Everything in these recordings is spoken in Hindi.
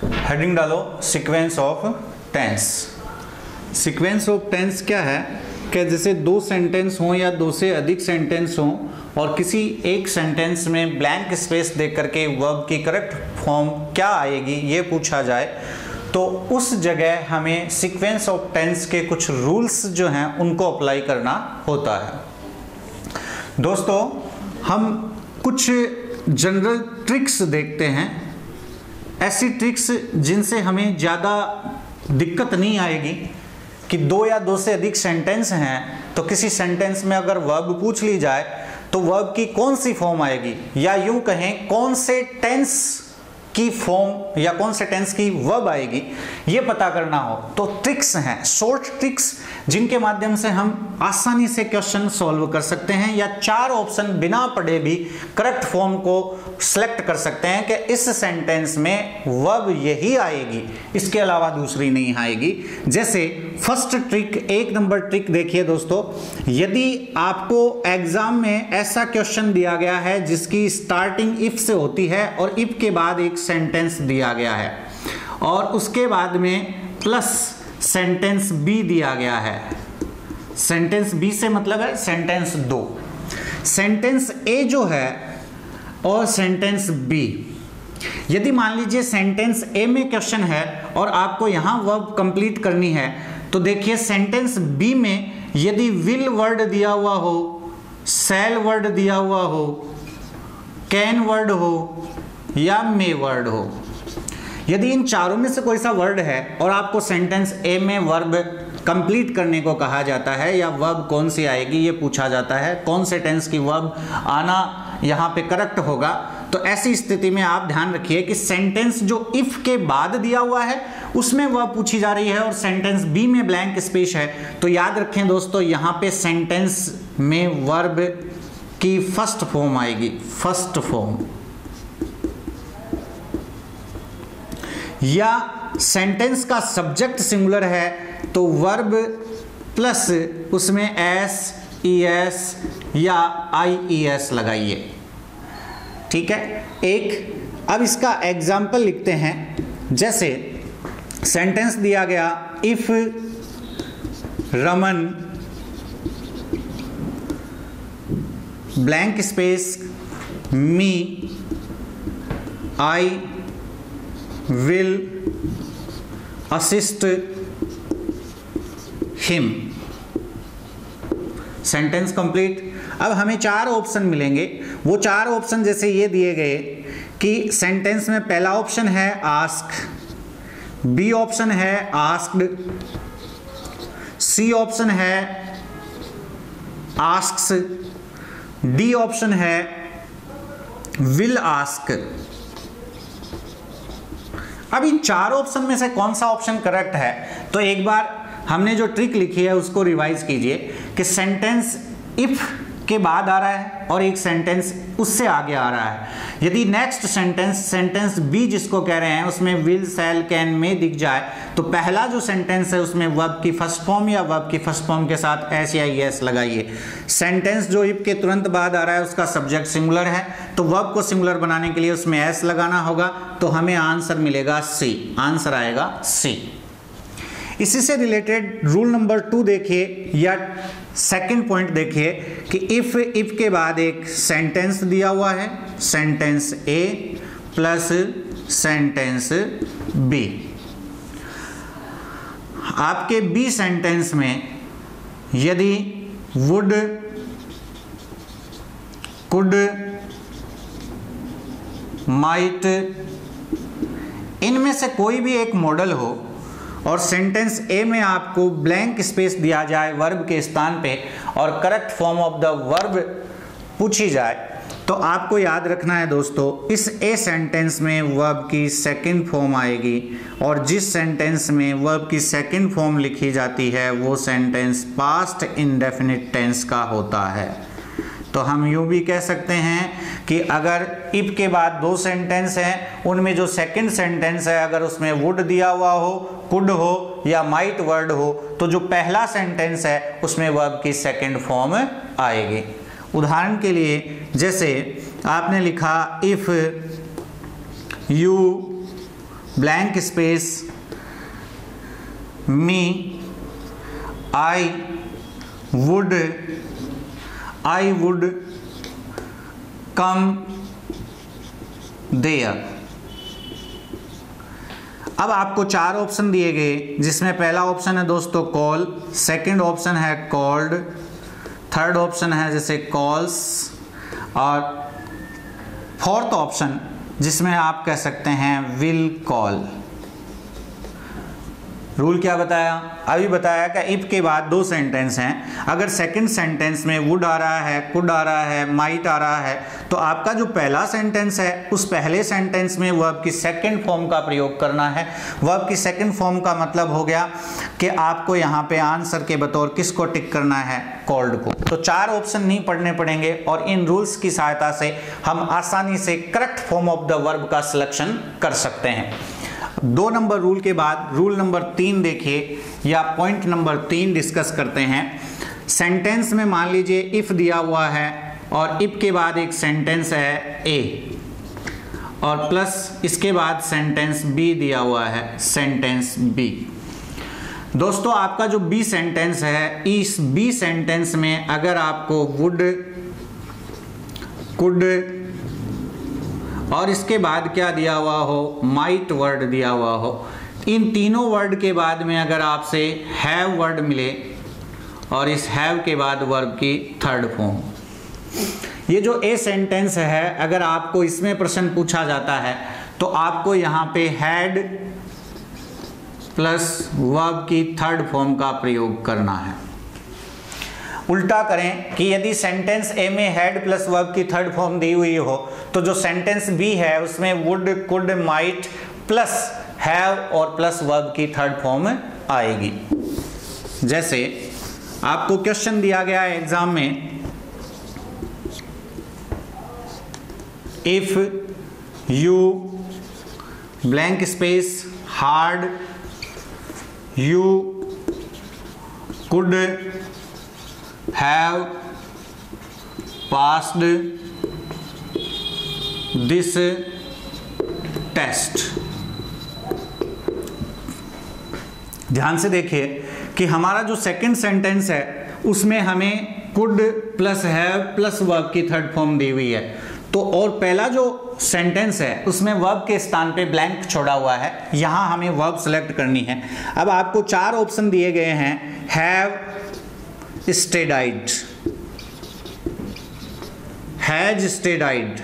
हेडिंग डालो sequence of tense. Sequence of tense क्या है कि जैसे दो सेंटेंस हों या दो से अधिक सेंटेंस हों और किसी एक सेंटेंस में ब्लैंक स्पेस दे करके वर्ब की करेक्ट फॉर्म क्या आएगी ये पूछा जाए, तो उस जगह हमें सीक्वेंस ऑफ टेंस के कुछ रूल्स जो हैं उनको अप्लाई करना होता है। दोस्तों, हम कुछ जनरल ट्रिक्स देखते हैं, ऐसी ट्रिक्स जिनसे हमें ज़्यादा दिक्कत नहीं आएगी कि दो या दो से अधिक सेंटेंस हैं तो किसी सेंटेंस में अगर वर्ब पूछ ली जाए तो वर्ब की कौन सी फॉर्म आएगी, या यूं कहें कौन से टेंस की फॉर्म या कौन से टेंस की वर्ब आएगी, ये पता करना हो तो ट्रिक्स हैं, शॉर्ट ट्रिक्स जिनके माध्यम से हम आसानी से क्वेश्चन सॉल्व कर सकते हैं या चार ऑप्शन बिना पढ़े भी करेक्ट फॉर्म को सिलेक्ट कर सकते हैं कि इस सेंटेंस में वर्ब यही आएगी, इसके अलावा दूसरी नहीं आएगी। जैसे फर्स्ट ट्रिक, एक नंबर ट्रिक देखिए दोस्तों, यदि आपको एग्जाम में ऐसा क्वेश्चन दिया गया है जिसकी स्टार्टिंग इफ से होती है और इफ के बाद एक सेंटेंस दिया गया है और उसके बाद में प्लस सेंटेंस बी दिया गया है, सेंटेंस बी से मतलब है सेंटेंस दो, सेंटेंस ए जो है और सेंटेंस बी, यदि मान लीजिए सेंटेंस ए में क्वेश्चन है और आपको यहां वर्ब कंप्लीट करनी है तो देखिए सेंटेंस बी में यदि विल वर्ड दिया हुआ हो, शैल वर्ड दिया हुआ हो, कैन वर्ड हो या मे वर्ड हो, यदि इन चारों में से कोई सा वर्ड है और आपको सेंटेंस ए में वर्ब कंप्लीट करने को कहा जाता है या वर्ब कौन सी आएगी ये पूछा जाता है, कौन से टेंस की वर्ब आना यहाँ पे करेक्ट होगा, तो ऐसी स्थिति में आप ध्यान रखिए कि सेंटेंस जो इफ के बाद दिया हुआ है उसमें वर्ब पूछी जा रही है और सेंटेंस बी में ब्लैंक स्पेस है, तो याद रखें दोस्तों यहाँ पे सेंटेंस में वर्ब की फर्स्ट फॉर्म आएगी, फर्स्ट फॉर्म, या सेंटेंस का सब्जेक्ट सिंगुलर है तो वर्ब प्लस उसमें एस ई एस या आई ई एस लगाइए, ठीक है। एक अब इसका एग्जाम्पल लिखते हैं, जैसे सेंटेंस दिया गया if Raman blank space me I will assist him, sentence complete. अब हमें चार ऑप्शन मिलेंगे, वो चार ऑप्शन जैसे ये दिए गए कि सेंटेंस में पहला ऑप्शन है आस्क, बी ऑप्शन है आस्क्ड, सी ऑप्शन है आस्क्स, डी ऑप्शन है विल आस्क। अब इन चार ऑप्शन में से कौन सा ऑप्शन करेक्ट है, तो एक बार हमने जो ट्रिक लिखी है उसको रिवाइज कीजिए कि सेंटेंस इफ के बाद आ रहा है और एक सेंटेंस उससे आगे आ रहा है, यदि नेक्स्ट सेंटेंस बी जिसको कह रहे हैं उसमें विल शैल कैन में दिख जाए तो पहला जो सेंटेंस है उसमें वर्ब की फर्स्ट फॉर्म या वर्ब की फर्स्ट फॉर्म के साथ एस या एस लगाइए। सेंटेंस जो इफ के तुरंत बाद आ रहा है उसका सब्जेक्ट सिंगुलर है तो वर्ब को सिंगुलर बनाने के लिए उसमें एस लगाना होगा, तो हमें आंसर मिलेगा सी, आंसर आएगा सी। इसी से रिलेटेड रूल नंबर 2 देखिए या सेकंड पॉइंट देखिए कि इफ के बाद एक सेंटेंस दिया हुआ है, sentence A plus sentence B, आपके बी सेंटेंस में यदि वुड, कुड, माइट इनमें से कोई भी एक मॉडल हो और सेंटेंस ए में आपको ब्लैंक स्पेस दिया जाए वर्ब के स्थान पे और correct form of the verb पूछी जाए, तो आपको याद रखना है दोस्तों इस ए सेंटेंस में वर्ब की सेकंड फॉर्म आएगी और जिस सेंटेंस में वर्ब की सेकंड फॉर्म लिखी जाती है वो सेंटेंस पास्ट इंडेफिनिट टेंस का होता है। तो हम यूं भी कह सकते हैं कि अगर इफ के बाद दो सेंटेंस हैं उनमें जो सेकंड सेंटेंस है अगर उसमें वुड दिया हुआ हो, कुड हो या माइट वर्ड हो तो जो पहला सेंटेंस है उसमें वर्ब की सेकंड फॉर्म आएगी। उदाहरण के लिए जैसे आपने लिखा if you blank space me I would come there. अब आपको 4 ऑप्शन दिए गए, जिसमें पहला ऑप्शन है दोस्तों कॉल, सेकंड ऑप्शन है कॉल्ड, थर्ड ऑप्शन है जैसे कॉल्स, और फोर्थ ऑप्शन जिसमें आप कह सकते हैं विल कॉल। रूल क्या बताया? अभी बताया कि इफ के बाद 2 सेंटेंस हैं, अगर सेकंड सेंटेंस में वुड आ रहा है, कुड आ रहा है, माइट आ रहा है, तो आपका जो पहला सेंटेंस है उस पहले सेंटेंस में वर्ब की सेकंड फॉर्म का प्रयोग करना है। वर्ब की सेकंड फॉर्म का मतलब हो गया कि आपको यहाँ पे आंसर के बतौर किसको टिक करना है? कॉल्ड को। तो 4 ऑप्शन नहीं पढ़ने पड़ेंगे और इन रूल्स की सहायता से हम आसानी से correct form of the verb का सिलेक्शन कर सकते हैं। 2 नंबर रूल के बाद रूल नंबर 3 देखिए, या पॉइंट नंबर 3 डिस्कस करते हैं। सेंटेंस में मान लीजिए इफ दिया हुआ है और इफ के बाद एक सेंटेंस है ए और प्लस इसके बाद सेंटेंस बी दिया हुआ है, सेंटेंस बी। दोस्तों आपका जो बी सेंटेंस है, इस बी सेंटेंस में अगर आपको वुड, कुड और इसके बाद क्या दिया हुआ हो? माइट वर्ड दिया हुआ हो, इन तीनों वर्ड के बाद में अगर आपसे हैव वर्ड मिले और इस हैव के बाद वर्ब की थर्ड फॉर्म, ये जो ए सेंटेंस है, अगर आपको इसमें प्रश्न पूछा जाता है तो आपको यहाँ पे हैड प्लस वर्ब की थर्ड फॉर्म का प्रयोग करना है। उल्टा करें कि यदि सेंटेंस ए में हैड प्लस वर्ब की थर्ड फॉर्म दी हुई हो तो जो सेंटेंस बी है उसमें would, could, might plus have और प्लस वर्ब की थर्ड फॉर्म आएगी। जैसे आपको क्वेश्चन दिया गया है एग्जाम में, if you blank space hard you could have passed this test. ध्यान से देखिए कि हमारा जो सेकंड सेंटेंस है उसमें हमें could plus have plus verb की थर्ड फॉर्म दी हुई है, तो और पहला जो सेंटेंस है उसमें वर्ब के स्थान पे ब्लैंक छोड़ा हुआ है, यहां हमें वर्ब सेलेक्ट करनी है। अब आपको 4 ऑप्शन दिए गए हैं, have studied, has studied,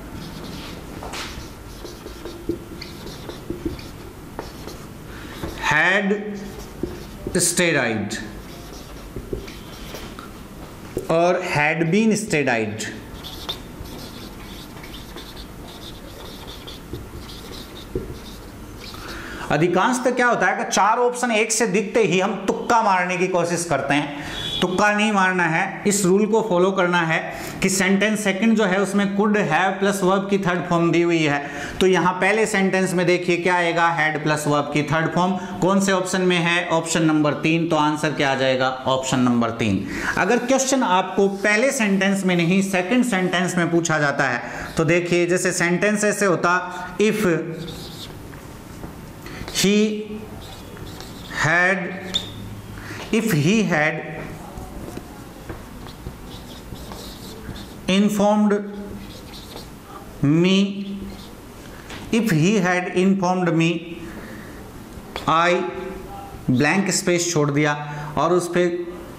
had studied और हैड बीन स्टेडाइड। अधिकांशतः क्या होता है कि 4 ऑप्शन एक से दिखते ही हम तुक्का मारने की कोशिश करते हैं। तुक्का नहीं मारना है, इस रूल को फॉलो करना है कि सेंटेंस सेकंड जो है उसमें कुड हैव प्लस वर्ब की थर्ड फॉर्म दी हुई है, तो यहाँ पहले सेंटेंस में देखिए क्या आएगा? हैड प्लस वर्ब की थर्ड फॉर्म। कौन से ऑप्शन में है? ऑप्शन नंबर 3, तो आंसर क्या आ जाएगा? Option number 3। अगर क्वेश्चन आपको पहले सेंटेंस में नहीं सेकंड सेंटेंस में पूछा जाता है तो देखिए, जैसे सेंटेंस ऐसे होता, if he had informed me, if he had informed me, I blank space छोड़ दिया और उस पे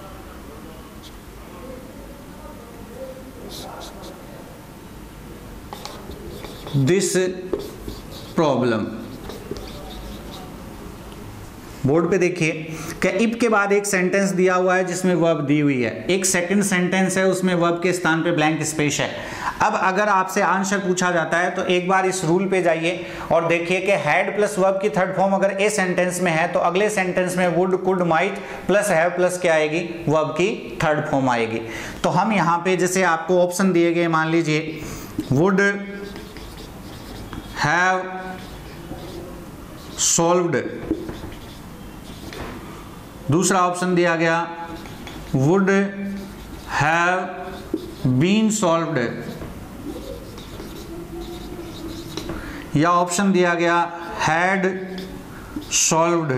दिस प्रॉब्लम। बोर्ड पे देखिए कि इफ के बाद एक सेंटेंस दिया हुआ है जिसमें वर्ब दी हुई है, एक सेकंड सेंटेंस है उसमें वर्ब के स्थान पे ब्लैंक स्पेस है। अब अगर आपसे आंसर पूछा जाता है तो एक बार इस रूल पे जाइए और देखिए कि हैड प्लस वर्ब की थर्ड फॉर्म अगर ए सेंटेंस में है तो अगले सेंटेंस में would, could, might plus have plus क्या आएगी? वर्ब की थर्ड फॉर्म आएगी। तो हम यहाँ पे जैसे आपको ऑप्शन दिए गए, मान लीजिए वुड हैव सॉल्व्ड, दूसरा ऑप्शन दिया गया वुड हैव बीन सॉल्व्ड, या ऑप्शन दिया गया हैड सॉल्व्ड,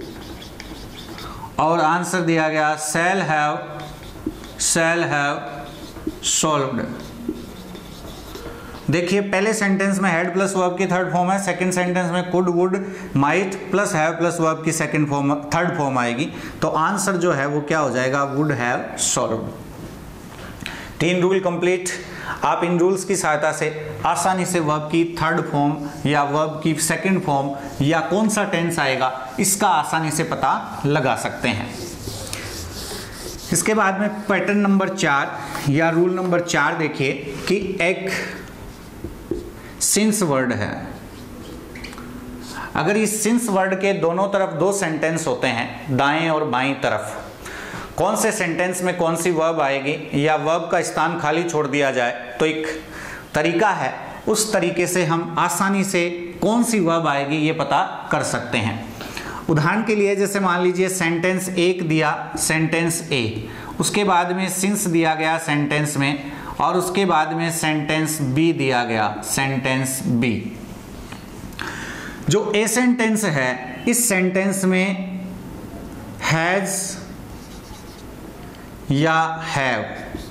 और आंसर दिया गया शैल हैव सॉल्व्ड। देखिए पहले सेंटेंस में हैड प्लस वर्ब की थर्ड फॉर्म है, सेकंड सेंटेंस में could, would, might plus have plus verb की थर्ड फॉर्म आएगी, तो आंसर जो है वो क्या हो जाएगा, would have solved. 3 rule complete. आप इन रूल्स की सहायता से आसानी से वर्ब की थर्ड फॉर्म या वर्ब की सेकंड फॉर्म या कौन सा टेंस आएगा इसका आसानी से पता लगा सकते हैं। इसके बाद में पैटर्न नंबर 4 या रूल नंबर 4 देखिए कि एक सिंस वर्ड है। अगर इस सिंस वर्ड के दोनों तरफ 2 सेंटेंस होते हैं, दाएं और बाएं तरफ, कौन से सेंटेंस में कौन सी वर्ब आएगी या वर्ब का स्थान खाली छोड़ दिया जाए, तो एक तरीका है, उस तरीके से हम आसानी से कौन सी वर्ब आएगी ये पता कर सकते हैं। उदाहरण के लिए जैसे मान लीजिए सेंटेंस 1 दिया, सेंटेंस ए, उसके बाद में सिंस दिया गया सेंटेंस में, और उसके बाद में सेंटेंस बी दिया गया, सेंटेंस बी। जो ए सेंटेंस है, इस सेंटेंस में हैज या हैव,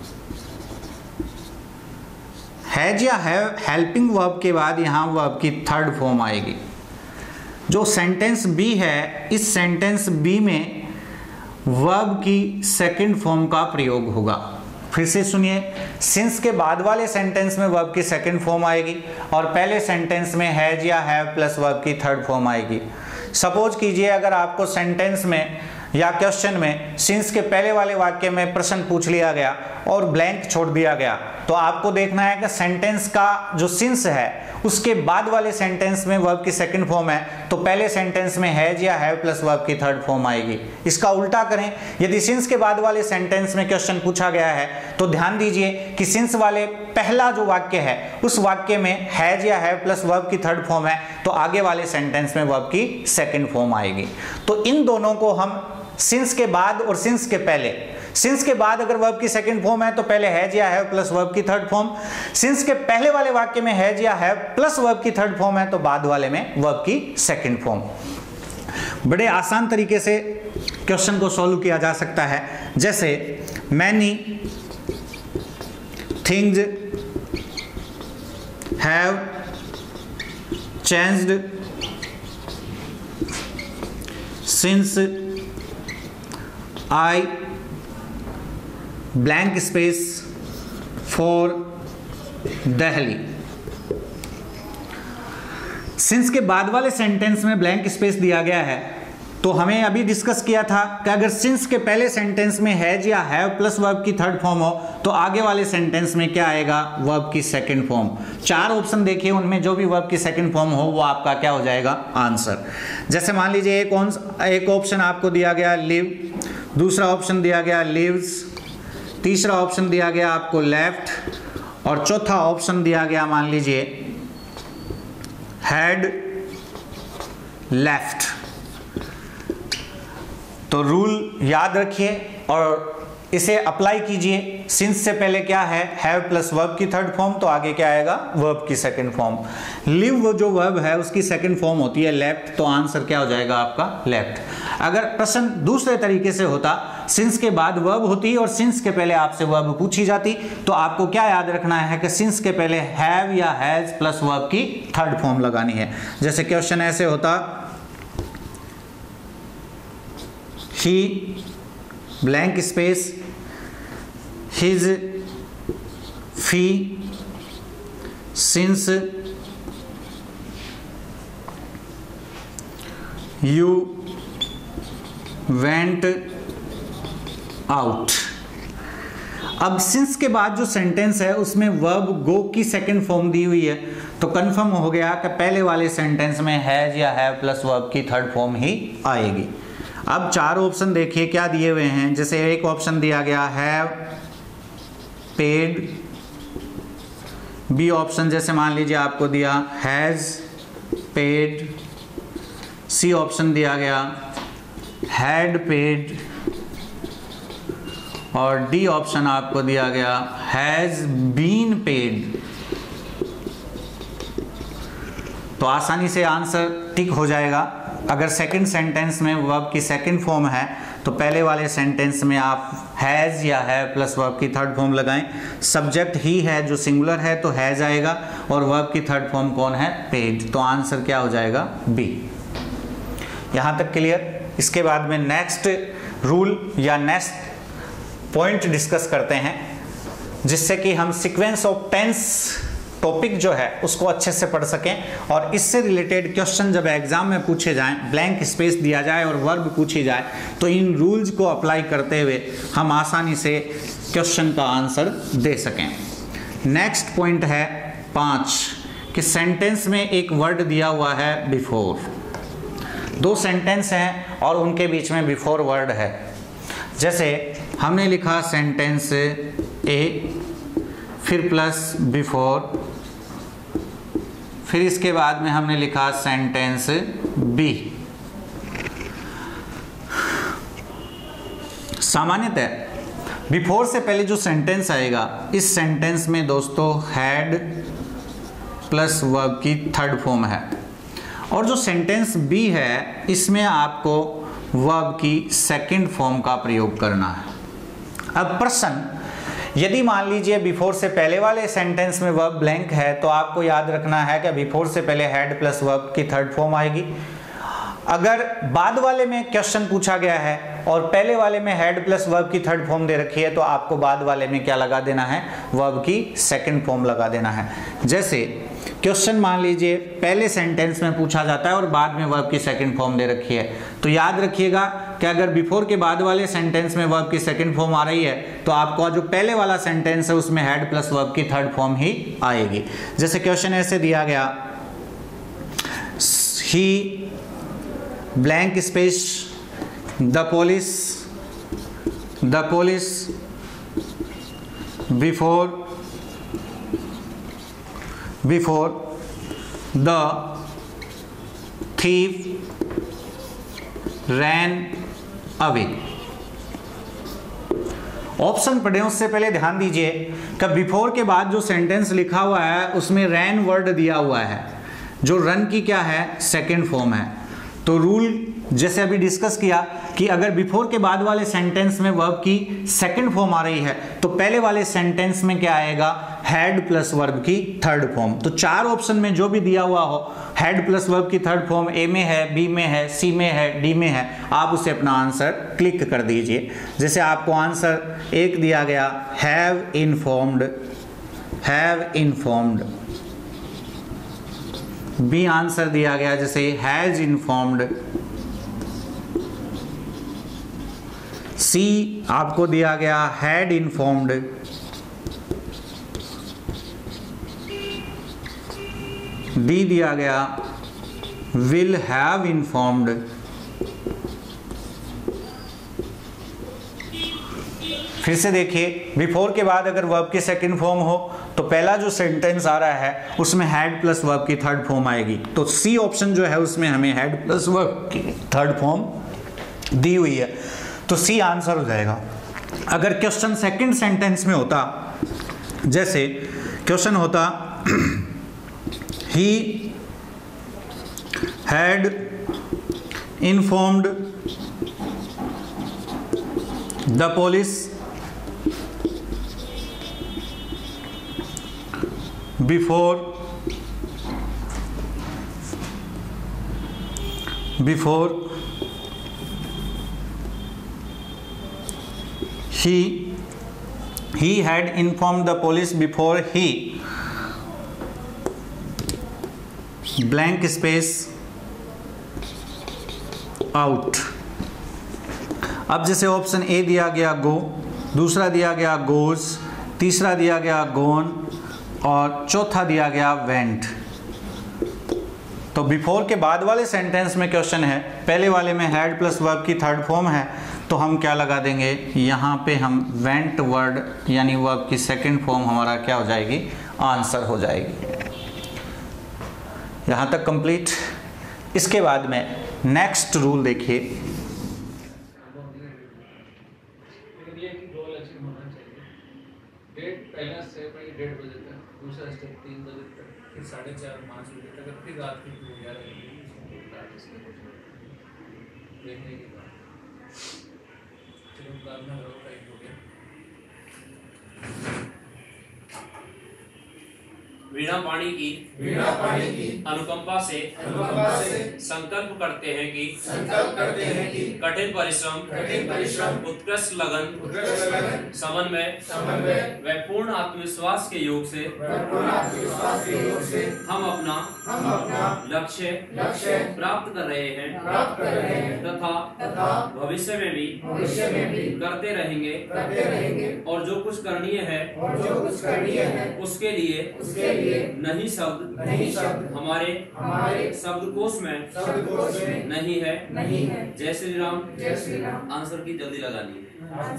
हैज या हैव हेल्पिंग वर्ब के बाद यहां वर्ब की थर्ड फॉर्म आएगी। जो सेंटेंस बी है, इस सेंटेंस बी में वर्ब की सेकंड फॉर्म का प्रयोग होगा। फिर से सुनिए, सिंस के बाद वाले सेंटेंस में वर्ब की सेकंड फॉर्म आएगी और पहले सेंटेंस में हैज या हैव प्लस वर्ब की थर्ड फॉर्म आएगी। सपोज कीजिए अगर आपको सेंटेंस में या क्वेश्चन में सिंस के पहले वाले वाक्य में प्रश्न पूछ लिया गया और ब्लैंक छोड़ दिया गया, तो आपको देखना है कि सेंटेंस का जो सिंस है उसके बाद वाले सेंटेंस में वर्ब की सेकंड फॉर्म है, तो पहले सेंटेंस में हैज या हैव प्लस वर्ब की थर्ड फॉर्म आएगी। इसका उल्टा करें, यदि सिंस के बाद वाले सेंटेंस में क्वेश्चन पूछा गया है तो ध्यान दीजिए कि सिंस वाले पहला जो वाक्य है उस वाक्य में हैज या हैव प्लस वर्ब की थर्ड फॉर्म है, तो आगे वाले सेंटेंस में वर्ब की सेकंड फॉर्म आएगी। तो इन दोनों को हम सिंस के बाद और सिंस के पहले, सिंस के बाद अगर वर्ब की सेकंड फॉर्म है तो पहले हैज या हैव प्लस वर्ब की थर्ड फॉर्म, सिंस के पहले वाले वाक्य में हैज या हैव प्लस वर्ब की थर्ड फॉर्म है तो बाद वाले में वर्ब की सेकंड फॉर्म। बड़े आसान तरीके से क्वेश्चन को सॉल्व किया जा सकता है। जैसे many things have changed since I blank space for Delhi। सिंस के बाद वाले सेंटेंस में ब्लैंक स्पेस दिया गया है, तो हमें अभी डिस्कस किया था कि अगर सिंस के पहले सेंटेंस में हैज या हैव प्लस वर्ब की थर्ड फॉर्म हो तो आगे वाले सेंटेंस में क्या आएगा, वर्ब की सेकंड फॉर्म। 4 ऑप्शन देखिए, उनमें जो भी वर्ब की सेकंड फॉर्म हो वो आपका क्या हो जाएगा, आंसर। जैसे मान लीजिए एक ऑप्शन आपको दिया गया लिव, दूसरा ऑप्शन दिया गया लिव्स, तीसरा ऑप्शन दिया गया आपको लेफ्ट, और चौथा ऑप्शन दिया गया मान लीजिए हैड लेफ्ट। तो रूल याद रखिए और इसे अप्लाई कीजिए। सिंस से पहले क्या है, हैव प्लस वर्ब की थर्ड फॉर्म, तो आगे क्या आएगा, वर्ब की सेकंड फॉर्म। लिव जो वर्ब है उसकी सेकंड फॉर्म होती है लेफ्ट, तो आंसर क्या हो जाएगा आपका, लेफ्ट। अगर प्रश्न दूसरे तरीके से होता, सिंस के बाद वर्ब होती और सिंस के पहले आपसे वर्ब पूछी जाती, तो आपको क्या याद रखना है कि सिंस के पहले हैव या हैज प्लस वर्ब की थर्ड फॉर्म लगानी है। जैसे क्वेश्चन ऐसे होता, he blank space his fee since you went out. अब सिंस के बाद जो सेंटेंस है उसमें वर्ब गो की सेकंड फॉर्म दी हुई है, तो कंफर्म हो गया कि पहले वाले सेंटेंस में हैज या हैव प्लस वर्ब की थर्ड फॉर्म ही आएगी। अब 4 ऑप्शन देखिए क्या दिए हुए हैं। जैसे एक ऑप्शन दिया गया हैव पेड, बी ऑप्शन जैसे मान लीजिए आपको दिया हैज पेड, सी ऑप्शन दिया गया हैड पेड, और डी ऑप्शन आपको दिया गया हैज बीन पेड। तो आसानी से आंसर टिक हो जाएगा। अगर सेकंड सेंटेंस में वर्ब की सेकंड फॉर्म है तो पहले वाले सेंटेंस में आप हैज़ या है प्लस वर्ब की थर्ड फॉर्म लगाएं। सब्जेक्ट ही है, जो सिंगुलर है तो हैज़ आएगा, और वर्ब की थर्ड फॉर्म कौन है? पेड। तो आंसर क्या हो जाएगा? बी। यहाँ तक क्लियर। इसके बाद में नेक्स्ट रूल या नेक्स्ट पॉइंट डिस्कस करते हैं, जिससे कि हम सीक्वेंस ऑफ टेंस टॉपिक जो है उसको अच्छे से पढ़ सकें, और इससे रिलेटेड क्वेश्चन जब एग्जाम में पूछे जाएं, ब्लैंक स्पेस दिया जाए और वर्ब पूछी जाए, तो इन रूल्स को अप्लाई करते हुए हम आसानी से क्वेश्चन का आंसर दे सकें। नेक्स्ट पॉइंट है 5 कि सेंटेंस में एक वर्ड दिया हुआ है बिफोर। दो सेंटेंस हैं और उनके बीच में बिफोर वर्ड है। जैसे हमने लिखा सेंटेंस ए, फिर प्लस बिफोर, फिर इसके बाद में हमने लिखा सेंटेंस बी। सामान्यतः बिफोर से पहले जो सेंटेंस आएगा, इस सेंटेंस में दोस्तों हैड प्लस वर्ब की थर्ड फॉर्म है, और जो सेंटेंस बी है इसमें आपको वर्ब की सेकंड फॉर्म का प्रयोग करना है। अब प्रश्न, यदि मान लीजिए बिफोर से पहले वाले सेंटेंस में वर्ब ब्लैंक है, तो आपको याद रखना है कि बिफोर से पहले हैड प्लस वर्ब की थर्ड फॉर्म आएगी। अगर बाद वाले में क्वेश्चन पूछा गया है और पहले वाले में हैड प्लस वर्ब की थर्ड फॉर्म दे रखी है, तो आपको बाद वाले में क्या लगा देना है? वर्ब की सेकंड फॉर्म लगा देना है। जैसे क्वेश्चन मान लीजिए पहले सेंटेंस में पूछा जाता है और बाद में वर्ब की सेकंड फॉर्म दे रखी है, तो याद रखिएगा कि अगर बिफोर के बाद वाले सेंटेंस में वर्ब की सेकंड फॉर्म आ रही है, तो आपको जो पहले वाला सेंटेंस है उसमें हैड प्लस वर्ब की थर्ड फॉर्म ही आएगी। जैसे क्वेश्चन ऐसे दिया गया, he blank space the police before the thief ran away। Option पढ़े उससे पहले ध्यान दीजिए कि बिफोर के बाद जो सेंटेंस लिखा हुआ है उसमें रैन वर्ड दिया हुआ है, जो रन की क्या है? सेकंड फॉर्म है। तो रूल जैसे अभी डिस्कस किया कि अगर बिफोर के बाद वाले सेंटेंस में वर्ब की सेकंड फॉर्म आ रही है, तो पहले वाले सेंटेंस में क्या आएगा? हैड प्लस वर्ब की थर्ड फॉर्म। तो चार ऑप्शन में जो भी दिया हुआ हो, हैड प्लस वर्ब की थर्ड फॉर्म ए में है, बी में है, सी में है, डी में है, आप उसे अपना आंसर क्लिक कर दीजिए। जैसे आपको आंसर एक दिया गया, हैव इन्फॉर्म्ड। बी आंसर दिया गया जैसे हैज इन्फॉर्म्ड। सी आपको दिया गया हैड इन्फॉर्म्ड। डी दिया गया विल हैव इन्फॉर्म्ड। फिर से देखिए, बिफोर के बाद अगर वर्ब की सेकंड फॉर्म हो तो पहला जो सेंटेंस आ रहा है उसमें हैड प्लस वर्ब की थर्ड फॉर्म आएगी। तो सी ऑप्शन जो है उसमें हमें हैड प्लस वर्ब की थर्ड फॉर्म दी हुई है, तो सी आंसर हो जाएगा। अगर क्वेश्चन सेकंड सेंटेंस में होता, जैसे क्वेश्चन होता he had informed the police before he had informed the police before he blank space out। अब जैसे ऑप्शन ए दिया गया गो, दूसरा दिया गया गोज, तीसरा दिया गया गोन और चौथा दिया गया वेंट। तो बिफोर के बाद वाले सेंटेंस में क्वेश्चन है, पहले वाले में हैड प्लस वर्ब की थर्ड फॉर्म है, तो हम क्या लगा देंगे? यहाँ पे हम वेंट वर्ड यानी वर्ब की सेकंड फॉर्म हमारा क्या हो जाएगी? आंसर हो जाएगी। यहाँ तक कंप्लीट। इसके बाद में नेक्स्ट रूल देखिए, डेट पहला स्टेप है, डेट बदलता है, दूसरा स्टेप 3 बजे तक, फिर 4:30-5 बजे तक, फिर रात के 11 बजे देखने के बाद चलो बाद में लोग टाइम हो गया। वीणा पाणी की अनुकंपा से संकल्प करते हैं कि कठिन परिश्रम उत्कृष्ट लगन समन्वय व पूर्ण आत्मविश्वास के योग से हम अपना लक्ष्य प्राप्त कर रहे हैं तथा भविष्य में भी करते रहेंगे और जो कुछ करणीय है उसके लिए नहीं शब्द हमारे शब्दकोश में नहीं है। जय श्री राम। आंसर की जल्दी लगानी है।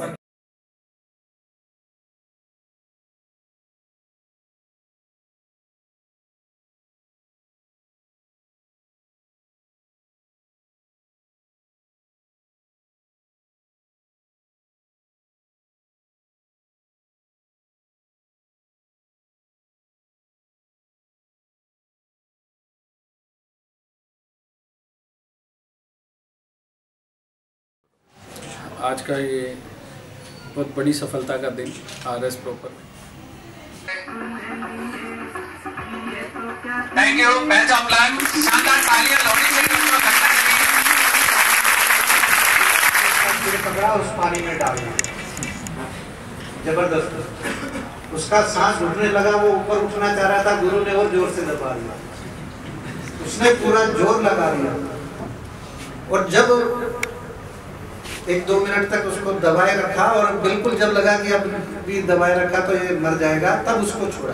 आज का ये बहुत बड़ी सफलता का दिन RS proper. Thank you. Best of luck. शानदार तालियां लौटी से पकड़ा, उस पानी में डालना जबरदस्त। उसका सांस घुटने लगा, वो ऊपर उठना चाह रहा था, गुरु ने और जोर से दबा दिया। उसने पूरा जोर लगा दिया और जब 1-2 मिनट तक उसको दबाए रखा और बिल्कुल जब लगा कि अब भी दबाए रखा तो ये मर जाएगा, तब उसको छोड़ा।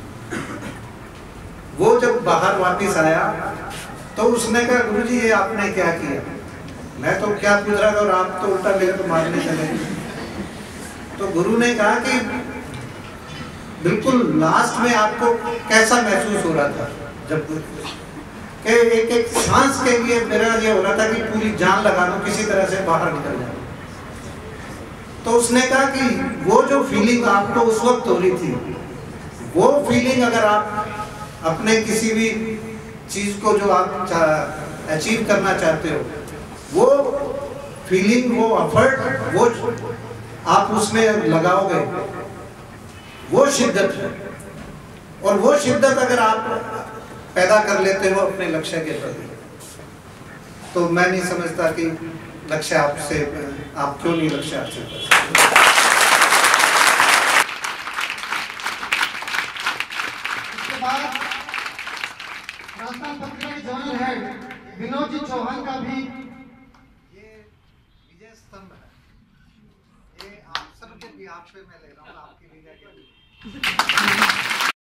वो जब बाहर वापस आया तो उसने कहा, गुरुजी ये आपने क्या किया? मैं तो क्या पूछ रहा था और आप तो उल्टा मेरे को मारने चले। तो गुरु ने कहा कि बिल्कुल लास्ट में आपको कैसा महसूस हो रहा था? जब कि एक सांस के लिए मेरा ये हो रहा था कि पूरी जान लगा दूं, किसी तरह से बाहर निकल जाऊं। तो उसने कहा कि वो जो फीलिंग आपको उस वक्त हो रही थी, वो फीलिंग अगर आप अपने किसी भी चीज को जो आप अचीव करना चाहते हो, वो फीलिंग, वो एफर्ट, वो आप उसमें लगाओगे, वो शिद्दत है। और वो शिद्दत अगर आप पैदा कर लेते हो अपने लक्ष्य के प्रति, तो मैं नहीं समझता कि लक्ष्य आपसे, आप क्यों नहीं लक्ष्य हासिल कर सकते। उसके बाद राजस्थान पत्रिका के जनरल हेड विनोद जी चौहान का भी ये विजय स्तंभ है, ये आप सबके भी, आप पे मैं ले रहा हूँ, आपकी विजय के लिए।